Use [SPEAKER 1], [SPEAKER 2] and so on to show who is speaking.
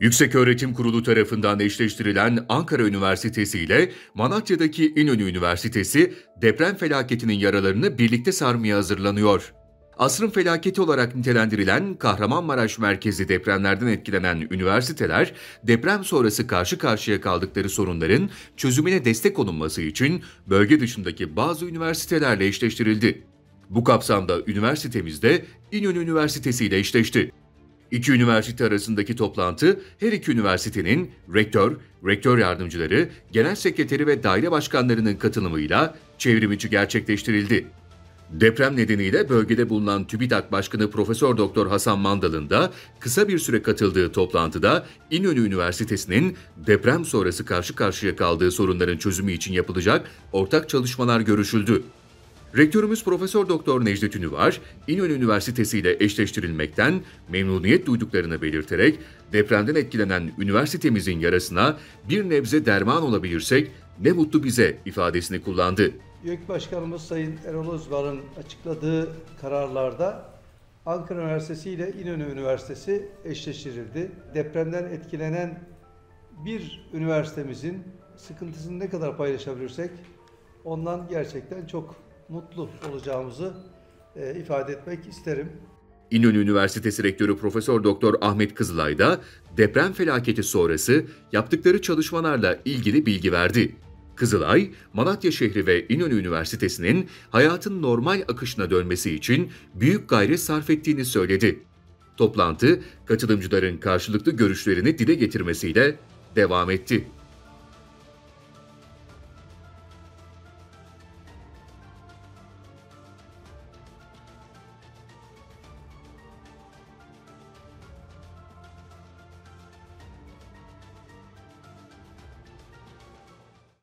[SPEAKER 1] Yükseköğretim Kurulu tarafından eşleştirilen Ankara Üniversitesi ile Malatya'daki İnönü Üniversitesi deprem felaketinin yaralarını birlikte sarmaya hazırlanıyor. Asrın felaketi olarak nitelendirilen Kahramanmaraş merkezli depremlerden etkilenen üniversiteler, deprem sonrası karşı karşıya kaldıkları sorunların çözümüne destek olunması için bölge dışındaki bazı üniversitelerle eşleştirildi. Bu kapsamda üniversitemizde İnönü Üniversitesi ile eşleşti. İki üniversite arasındaki toplantı her iki üniversitenin rektör yardımcıları, genel sekreteri ve daire başkanlarının katılımıyla çevrimiçi gerçekleştirildi. Deprem nedeniyle bölgede bulunan TÜBİTAK Başkanı Profesör Doktor Hasan Mandal'ın da kısa bir süre katıldığı toplantıda İnönü Üniversitesi'nin deprem sonrası karşı karşıya kaldığı sorunların çözümü için yapılacak ortak çalışmalar görüşüldü. Rektörümüz Profesör Doktor Necdet Ünüvar, İnönü Üniversitesi ile eşleştirilmekten memnuniyet duyduklarını belirterek depremden etkilenen üniversitemizin yarasına bir nebze derman olabilirsek ne mutlu bize ifadesini kullandı.
[SPEAKER 2] YÖK Başkanımız Sayın Erol Özvar'ın açıkladığı kararlarda Ankara Üniversitesi ile İnönü Üniversitesi eşleştirildi. Depremden etkilenen bir üniversitemizin sıkıntısını ne kadar paylaşabilirsek ondan gerçekten çok mutlu olacağımızı ifade etmek isterim.
[SPEAKER 1] İnönü Üniversitesi Rektörü Profesör Doktor Ahmet Kızılay da deprem felaketi sonrası yaptıkları çalışmalarla ilgili bilgi verdi. Kızılay, Malatya şehri ve İnönü Üniversitesi'nin hayatın normal akışına dönmesi için büyük gayret sarf ettiğini söyledi. Toplantı, katılımcıların karşılıklı görüşlerini dile getirmesiyle devam etti.